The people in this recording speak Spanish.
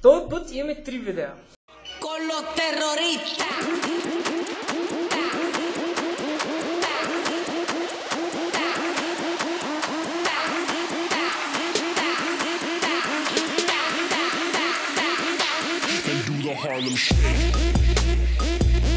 Този път имаме 3 видеа. Con los terroristas. And do the Harlem Shake.